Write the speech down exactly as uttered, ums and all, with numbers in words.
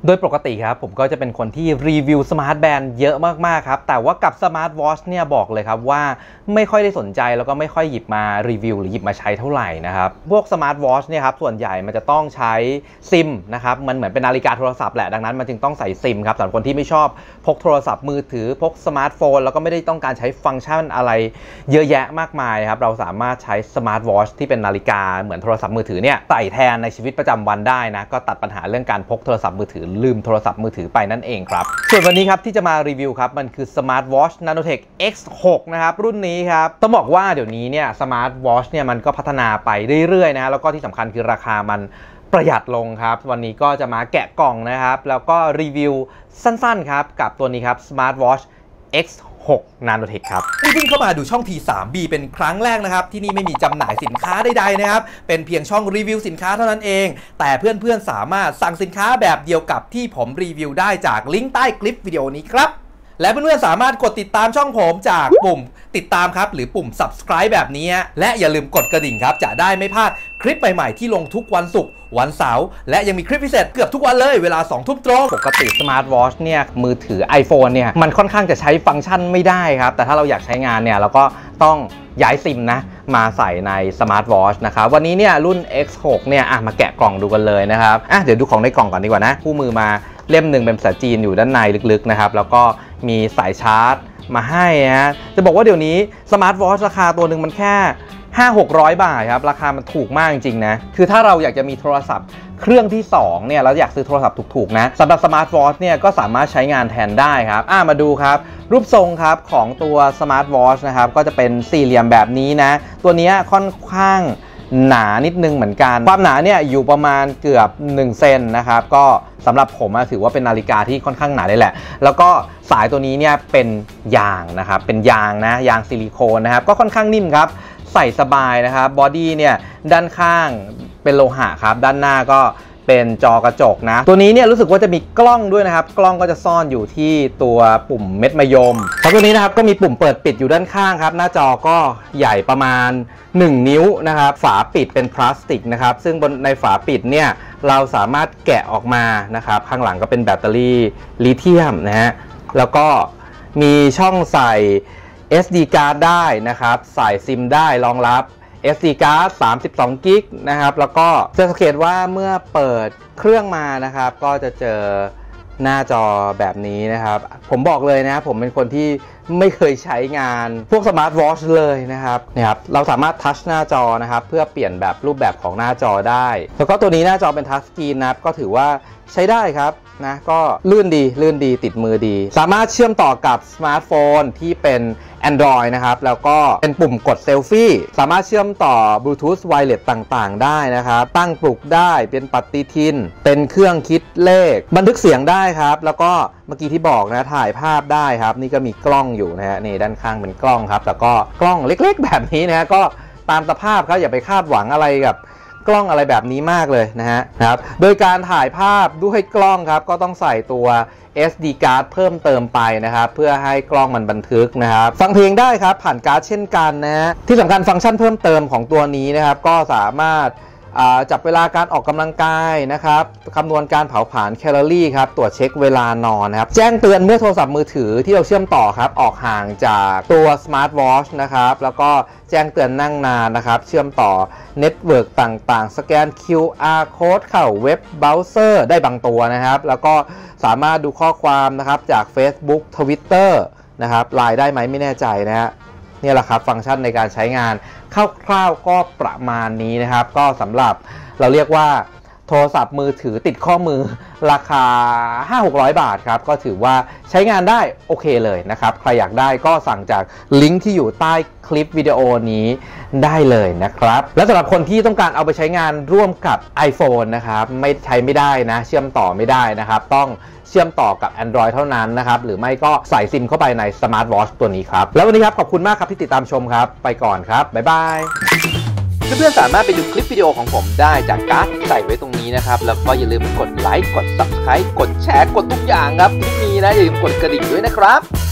โดยปกติครับผมก็จะเป็นคนที่รีวิวสมาร์ทแบนด์เยอะมากๆครับแต่ว่ากับสมาร์ทวอชเนี่ยบอกเลยครับว่าไม่ค่อยได้สนใจแล้วก็ไม่ค่อยหยิบมารีวิวหรือหยิบมาใช้เท่าไหร่นะครับพวกสมาร์ทวอชเนี่ยครับส่วนใหญ่มันจะต้องใช้ซิมนะครับมันเหมือนเป็นนาฬิกาโทรศัพท์แหละดังนั้นมันจึงต้องใส่ซิมครับสำหรับคนที่ไม่ชอบพกโทรศัพท์มือถือพกสมาร์ทโฟนแล้วก็ไม่ได้ต้องการใช้ฟังก์ชันอะไรเยอะแยะมากมายครับเราสามารถใช้สมาร์ทวอชที่เป็นนาฬิกาเหมือนโทรศัพท์มือถือเนี่ยใส่แทนในชีวิตประจำวันได้นะก็ตัดปัญหาเรื่องการพกโทรศัพท์มือถือลืมโทรศัพท์มือถือไปนั่นเองครับส่วนวันนี้ครับที่จะมารีวิวครับมันคือ Smart Watch Nanotech เอ็กซ์ หก นะครับรุ่นนี้ครับต้องบอกว่าเดี๋ยวนี้เนี่ย Smart Watch เนี่ยมันก็พัฒนาไปเรื่อยๆนะแล้วก็ที่สำคัญคือราคามันประหยัดลงครับวันนี้ก็จะมาแกะกล่องนะครับแล้วก็รีวิวสั้นๆครับกับตัวนี้ครับ Smart Watch เอ็กซ์ หก Nanotech ครับที่เพิ่งเข้ามาดูช่อง ที ทรี บี เป็นครั้งแรกนะครับที่นี่ไม่มีจำหน่ายสินค้าใดๆนะครับเป็นเพียงช่องรีวิวสินค้าเท่านั้นเองแต่เพื่อนๆสามารถสั่งสินค้าแบบเดียวกับที่ผมรีวิวได้จากลิงก์ใต้คลิปวิดีโอนี้ครับและเพื่อนๆสามารถกดติดตามช่องผมจากปุ่มติดตามครับหรือปุ่ม Subscribe แบบนี้และอย่าลืมกดกระดิ่งครับจะได้ไม่พลาดคลิปใหม่ๆที่ลงทุกวันศุกร์วันเสาร์และยังมีคลิปพิเศษเกือบทุกวันเลยเวลาสองทุ่มตรงปกติ Smart Watch เนี่ยมือถือ iPhone เนี่ยมันค่อนข้างจะใช้ฟังก์ชันไม่ได้ครับแต่ถ้าเราอยากใช้งานเนี่ยเราก็ต้องย้ายซิมนะมาใส่ใน Smart Watch นะครับวันนี้เนี่ยรุ่น เอ็กซ์ หก เนี่ยอ่ะมาแกะกล่องดูกันเลยนะครับอ่ะเดี๋ยวดูของในกล่องก่อนดีกว่านะคู่มือมาเล่มหนึ่งเป็นภาษาจีนอยู่ด้านในลึกๆนะครับแล้วก็มีสายชาร์จมาให้ฮะจะบอกว่าเดี๋ยวนี้ Smart Watch ราคาตัวหนึ่งมันแค่ห้าหกร้อยบาทครับราคามันถูกมากจริงๆนะคือถ้าเราอยากจะมีโทรศัพท์เครื่องที่สองเนี่ยเราอยากซื้อโทรศัพท์ถูกๆนะสำหรับ Smart Watch เนี่ยก็สามารถใช้งานแทนได้ครับอ่ะมาดูครับรูปทรงครับของตัว Smart Watch นะครับก็จะเป็นสี่เหลี่ยมแบบนี้นะตัวนี้ค่อนข้างหนานิดนึงเหมือนกันความหนาเนี่ยอยู่ประมาณเกือบหนึ่งเซนนะครับก็สำหรับผมถือว่าเป็นนาฬิกาที่ค่อนข้างหนาเลยแหละแล้วก็สายตัวนี้เนี่ยเป็นยางนะครับเป็นยางนะยางซิลิโคนนะครับก็ค่อนข้างนิ่มครับใส่สบายนะครับบอดี้เนี่ยด้านข้างเป็นโลหะครับด้านหน้าก็เป็นจอกระจกนะตัวนี้เนี่ยรู้สึกว่าจะมีกล้องด้วยนะครับกล้องก็จะซ่อนอยู่ที่ตัวปุ่มเม็ดมะยมแล้วตัวนี้นะครับก็มีปุ่มเปิดปิดอยู่ด้านข้างครับหน้าจอก็ใหญ่ประมาณหนึ่งนิ้วนะครับฝาปิดเป็นพลาสติกนะครับซึ่งบนในฝาปิดเนี่ยเราสามารถแกะออกมานะครับข้างหลังก็เป็นแบตเตอรี่ลิเธียมนะฮะแล้วก็มีช่องใส่ เอส ดี card ได้นะครับใส่ซิมได้รองรับ เอส ดี card สามสิบสองกิกนะครับแล้วก็จะสังเกตว่าเมื่อเปิดเครื่องมานะครับก็จะเจอหน้าจอแบบนี้นะครับผมบอกเลยนะผมเป็นคนที่ไม่เคยใช้งานพวกสมาร์ทวอชเลยนะครับเนี่ยครับเราสามารถทัชหน้าจอนะครับเพื่อเปลี่ยนแบบรูปแบบของหน้าจอได้แล้วก็ตัวนี้หน้าจอเป็นทัชสกรีนนะครับก็ถือว่าใช้ได้ครับนะก็ลื่นดีลื่นดีติดมือดีสามารถเชื่อมต่อกับสมาร์ทโฟนที่เป็น Android นะครับแล้วก็เป็นปุ่มกดเซลฟี่สามารถเชื่อมต่อบลูทูธไวเลสต่างๆได้นะครับตั้งปลุกได้เป็นปฏิทินเป็นเครื่องคิดเลขบันทึกเสียงได้ครับแล้วก็เมื่อกี้ที่บอกนะถ่ายภาพได้ครับนี่ก็มีกล้องอยู่นะฮะนี่ด้านข้างเป็นกล้องครับแล้วก็กล้องเล็กๆแบบนี้นะก็ตามสภาพครับอย่าไปคาดหวังอะไรกับกล้องอะไรแบบนี้มากเลยนะฮะนะครับโดยการถ่ายภาพด้วยกล้องครับก็ต้องใส่ตัว เอส ดี card เพิ่มเติมไปนะครับเพื่อให้กล้องมันบันทึกนะครับฟังเพลงได้ครับผ่านการ์ดเช่นกันนะฮะที่สำคัญฟังก์ชันเพิ่มเติมของตัวนี้นะครับก็สามารถจับเวลาการออกกำลังกายนะครับคำนวณการเผาผลาญแคลอรี่ครับตรวจเช็คเวลานอนนะครับแจ้งเตือนเมื่อโทรศัพท์มือถือที่เราเชื่อมต่อครับออกห่างจากตัว Smart Watch นะครับแล้วก็แจ้งเตือนนั่งนานนะครับเชื่อมต่อเน็ตเวิร์กต่างๆสแกน คิว อาร์ Code เข้าเว็บเบราว์เซอร์ได้บางตัวนะครับแล้วก็สามารถดูข้อความนะครับจาก Facebook Twitter นะครับไลน์ได้ไหมไม่แน่ใจนะฮะนี่แหละครับฟังก์ชันในการใช้งานคร่าวๆก็ประมาณนี้นะครับก็สำหรับเราเรียกว่าโทรศัพท์มือถือติดข้อมือราคา ห้าหกร้อย บาทครับก็ถือว่าใช้งานได้โอเคเลยนะครับใครอยากได้ก็สั่งจากลิงก์ที่อยู่ใต้คลิปวิดีโอนี้ได้เลยนะครับและสำหรับคนที่ต้องการเอาไปใช้งานร่วมกับ iPhone นะครับไม่ใช้ไม่ได้นะเชื่อมต่อไม่ได้นะครับต้องเชื่อมต่อกับ Android เท่านั้นนะครับหรือไม่ก็ใส่ซิมเข้าไปใน Smart Watch ตัวนี้ครับแล้ววันนี้ครับขอบคุณมากครับที่ติดตามชมครับไปก่อนครับบ๊ายบายเพื่อนๆสามารถไปดูคลิปวิดีโอของผมได้จากการ์ดที่ใส่ไว้ตรงนี้นะครับแล้วก็อย่าลืมกดไลค์กด Subscribe กดแชร์กดทุกอย่างครับที่มีนะอย่าลืมกดกระดิ่งด้วยนะครับ